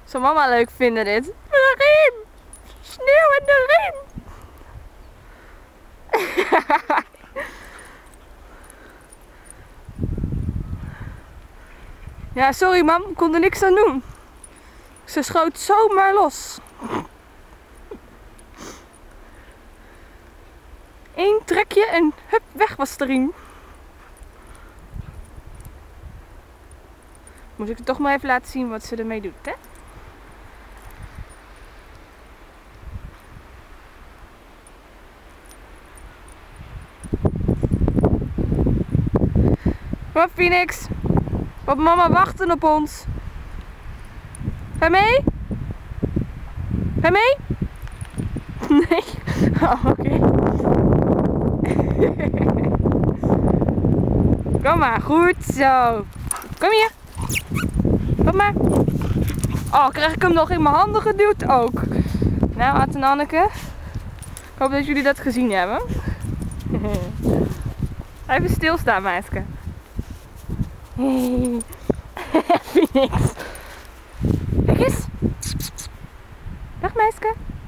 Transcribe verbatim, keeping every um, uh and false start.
Zou mama leuk vinden dit? De riem! Sneeuw in de riem! Ja, sorry mam, ik kon er niks aan doen. Ze schoot zomaar los. Eén trekje en hup, weg was de riem. Moet ik het toch maar even laten zien wat ze ermee doet, hè? Kom op, Phoenix. Op mama wachten op ons. Ga je mee? Ga je mee? Nee? Oh, oké. Okay. Kom maar, goed zo. Kom hier. Kom maar. Oh, krijg ik hem nog in mijn handen geduwd ook. Nou, Aad en Anneke. Ik hoop dat jullie dat gezien hebben. Even stilstaan, meisje. Hey. Phoenix. Kijk eens. Dag, meisje.